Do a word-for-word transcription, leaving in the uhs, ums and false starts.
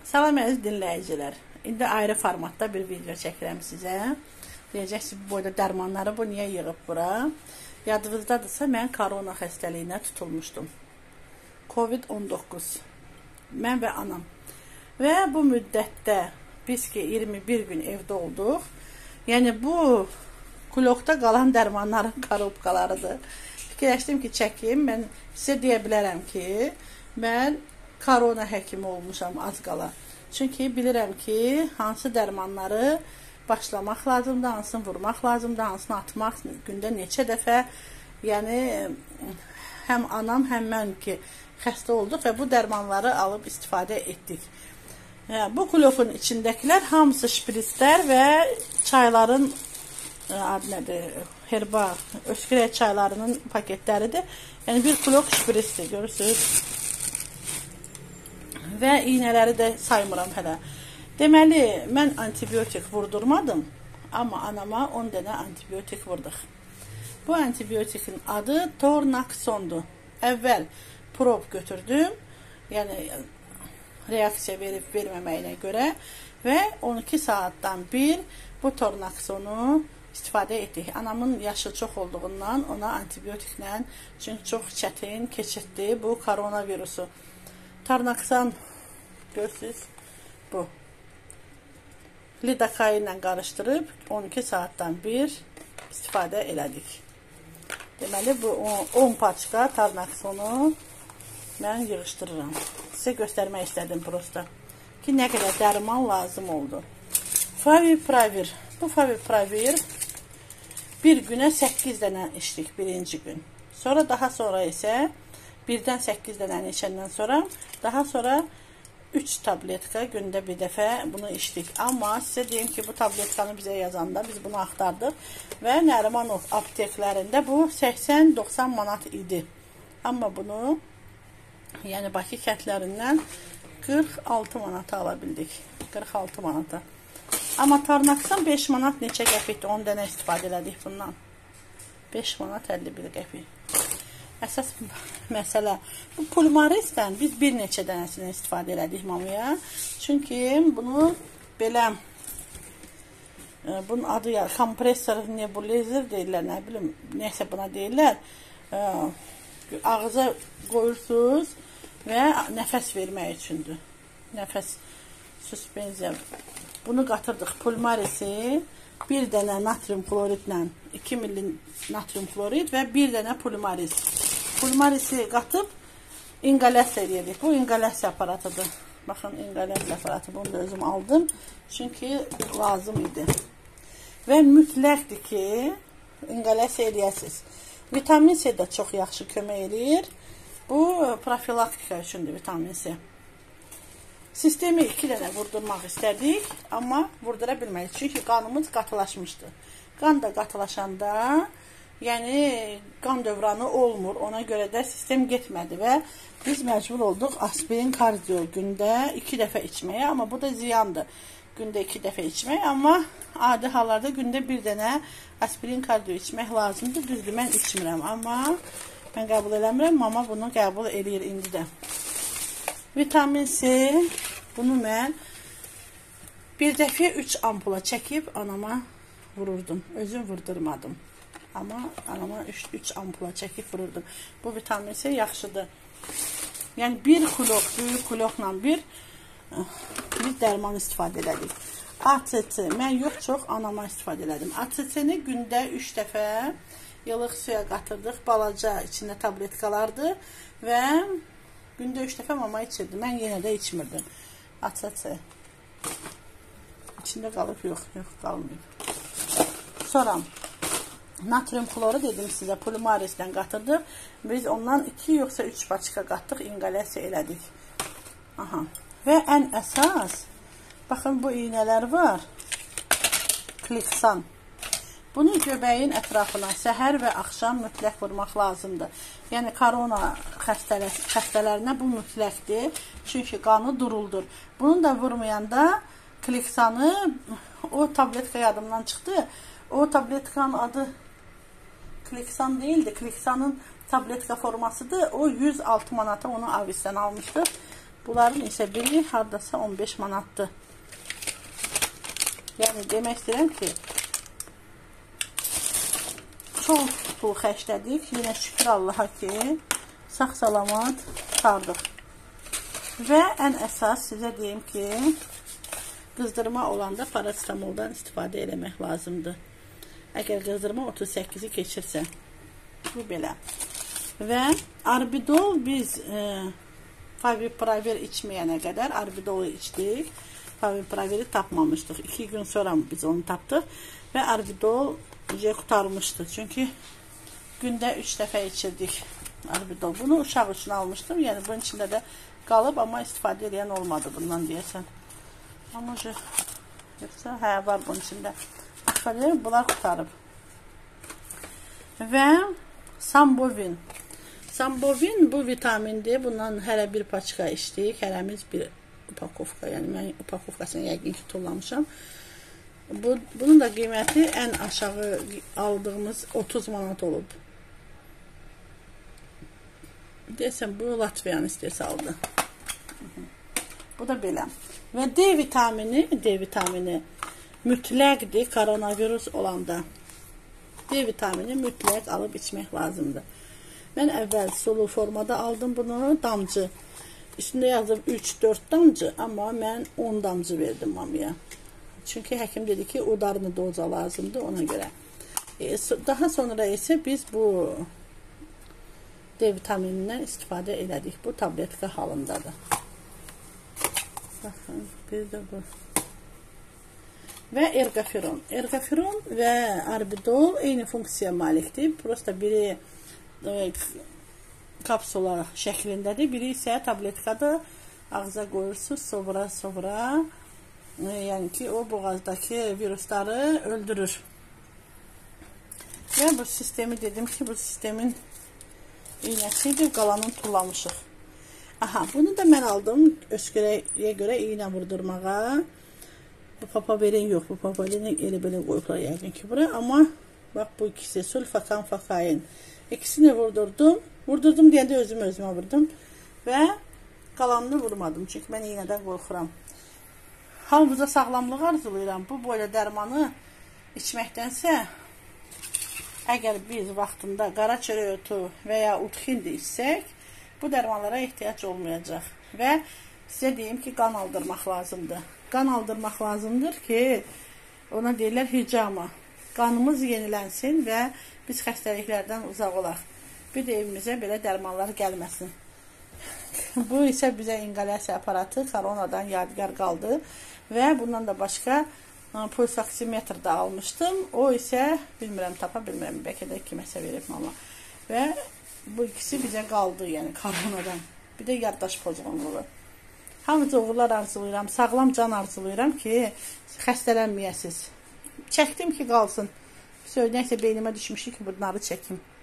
Salam əziz dinləyicilər. İndi ayrı formatda bir video çəkirəm sizə. Deyəcəksiniz, bu boyda dərmanları bu niyə yığıb bura? Yadınızdadırsa, mən korona xəstəliyinə tutulmuşdum. Covid on doqquz. Mən və anam. Və bu müddətdə biz ki iyirmi bir gün evdə olduq. Yəni bu kulokda qalan dərmanların korobkalarıdır. Fikirləşdim ki, çəkim. Mən sizə deyə bilərəm ki, mən korona həkimi olmuşam az qala. Çünki bilirəm ki, hansı dərmanları başlamaq lazımdır, hansını vurmaq lazımdır, hansını atmaq, gündə neçə dəfə. Yəni, həm anam, həm mən ki, xəstə olduq və bu dərmanları alıb istifadə etdik. Bu kulokun içindəkilər hamısı şpritslər və çayların adı nədir, herba, öskürək çaylarının paketləridir. Yəni, bir kulok şpritsdir, görürsünüz. Və iynələri də saymıram hələ. Deməli, mən antibiotik vurdurmadım, amma anama on dənə antibiotik vurduq. Bu antibiotikin adı Tornaksondur. Əvvəl prob götürdüm, yəni reaksiya verib verməməyinə görə və on iki saatdan bir bu Tornaksonu istifadə etdik. Anamın yaşı çox olduğundan ona antibiotiklə, çünki çox çətin keçirdi bu koronavirusu. Tornakson görürsünüz, bu. Lidokai ilə qarışdırıb on iki saatdan bir istifadə elədik. Deməli, bu on paçka Tornaksonu mən yığışdırıram. Sizə göstərmək istədim prosta ki, nə qədər dərman lazım oldu. Favipravir. Bu Favipravir bir günə səkkiz dənə içdik birinci gün. Sonra daha sonra isə birdən səkkiz dənəni içəndən sonra, daha sonra üç tabletka gündə bir dəfə bunu içdik. Amma sizə deyim ki, bu tabletkanı bizə yazanda biz bunu axtardıq və Nərimanov apteklərində bu səksən doxsan manat idi. Amma bunu, yəni Bakı kəndlərindən qırx altı manata ala bildik. qırx altı manata. Amma Tornakson beş manat neçə qəpikdir, on dənə istifadə elədik bundan. beş manat əlli bir qəpik. Əsas məsələ, bu pulmarisdən biz bir neçə dənəsindən istifadə elədik mamaya. Çünki bunu belə, bunun adı ya, kompresor nebulizer deyirlər, nə bilim, neysə buna deyirlər. Ağıza qoyursunuz və nəfəs vermək üçündür. Nəfəs suspenziya. Bunu qatırdıq, pulmarisi, bir dənə natrium kloridlə, iki milli natrium klorid və bir dənə pulmaris. Pulmarisi qatıb inqalyasiya edirik. Bu inqalyasiya aparatıdır. Baxın, inqalyasiya aparatı, bunu da özüm aldım. Çünki lazım idi. Və mütləqdir ki, inqalyasiya edəsiniz. Vitamin C də çox yaxşı kömək edir. Bu, profilaktika üçündür vitamin C. Sistemi iki dənə vurdurmaq istədik, amma vurdura bilmədik. Çünki qanımız qatılaşmışdı. Qan da qatılaşanda, yəni qan dövranı olmur. Ona görə də sistem getmədi və biz məcbur olduq aspirin kardio gündə iki dəfə içməyə. Amma bu da ziyandır. Gündə iki dəfə içmək. Amma adi hallarda gündə bir dənə aspirin kardio içmək lazımdır. Düzdür, mən içmirəm. Amma mən qəbul eləmirəm. Mama bunu qəbul eləyir indi də. Vitamin C, bunu mən bir dəfə üç ampula çəkib anama vururdum. Özüm vurdurmadım. Amma anama üç ampula çəkib vururdum. Bu vitamin C yaxşıdır. Yəni bir kulok, böyük kulokla bir bir dərman istifadə elədik. A C C, mən yox, çox anama istifadə elədim. A C C-ni gündə üç dəfə yılıq suya qatırdıq. Balaca içində tabletkalardır və gündə üç dəfə mama içirdi. Mən yenə də içmirdim. A C C. İçində qalıb, yox, yox, qalmıyor. Sonra natrium kloru dedim sizə, pulmarisdən qatırdıq. Biz ondan iki yoxsa üç paçka qatdıq, inqalyasiya elədik. Aha. Və ən əsas, baxın bu iynələr var. Kliksan. Bunu göbəyin ətrafına səhər və axşam mütləq vurmaq lazımdır. Yəni, korona xəstələrinə bu mütləqdir. Çünki qanı duruldur. Bunu da vurmayanda kliksanı, o tabletka yadımdan çıxdı. O tabletkanın adı kliksan deyildi. Kliksanın tabletka formasıdır. O yüz altı manata onu Avis'dən almışdıq. Bunların isə biri hardasa on beş manatdır. Yəni demək istəyirəm ki, çox pul xərclədik. Yenə şükür Allaha ki, sağ-salamat qurtardıq. Və ən əsas sizə deyim ki, qızdırma olanda parasetamoldan istifadə eləmək lazımdır. Əgər qızdırma otuz səkkizi keçirsə, bu belə. Və Arbidol biz e, Favipravir içməyənə qədər Arbidolu içdik. Favipraviri tapmamışdıq. İki gün sonra biz onu tapdıq və Arbidol qutarmışdı. Çünki gündə üç dəfə içirdik Arbidol. Bunu uşaq üçün almışdım. Yəni bunun içində də qalıb, amma istifadə edən olmadı bundan deyəsən. Amma yoxsa hə, var bunun içində. Aşağıya bunlar qutarıb. Və Sambovin. Sambovin bu vitamindir. Bundan hərə bir paçka içdik. Hərəmiz bir upakovka. Yəni mən upakovkasını yəqin ki tullamışam. Bu, bunun da qiyməti ən aşağı aldığımız otuz manat olub. Deyəsən bu Latviyanın istehsalıdır. Bu da belə. Və D vitamini, D vitamini mütləqdir koronavirus olanda. D vitamini mütləq alıb içmək lazımdır. Mən əvvəl sulu formada aldım bunu, damcı. Üstündə yazıb üç dörd damcı, amma mən on damcı verdim mamaya. Çünki həkim dedi ki, udarını doza lazımdır ona görə. E, daha sonra isə biz bu D vitaminindən istifadə elədik. Bu tabletka halındadır. Baxın, bir də bu. Və ergaferon. Ergaferon və Arbidol eyni funksiya malikdir. Prosta biri e, kapsula şəklindədir. Biri isə tabletkadır. Ağza qoyursunuz, sonra sonra e, yəni ki, o boğazdakı virusları öldürür. Və bu sistemi dedim ki, bu sistemin iynəsidir. Qalanını tullamışıq. Aha, bunu da mən aldım öskürəyə görə iynə vurdurmağa. Bu papaverin yox, bu papaverin elə belə qoyublar yəqin ki bura. Amma bax bu ikisi sulfakan fakain. İkisini vurdurdum. Vurdurdum deyəndə özüm özümə vurdum. Və qalanını vurmadım. Çünki mən iynədən qorxuram. Hamımıza sağlamlıq arzulayıram. Bu böyle dərmanı içməkdənsə, əgər biz vaxtında qara çörək otu və ya utxindi içsək, bu dərmanlara ehtiyac olmayacaq. Və sizə deyim ki, qan aldırmaq lazımdır. Qan aldırmaq lazımdır ki, ona deyirlər hicama. Qanımız yenilənsin və biz xəstəliklərdən uzaq olaq. Bir də evimizə belə dərmanlar gəlməsin. Bu isə bizə inqalyasiya aparatı koronadan yadigar qaldı. Və bundan da başqa puls oksimetr da almışdım. O isə, bilmirəm, tapa bilmirəm, bəlkə də kiməsə verib mama. Və bu ikisi bizə qaldı, yəni koronadan. Bir də yaddaş pozğunluğu. Hamıca uğurlar arzulayıram, sağlam can arzulayıram ki, xəstələnməyəsiz. Çəkdim ki, qalsın. Söyləyəcəksə beynimə düşmüşdü ki, bunları çəkim.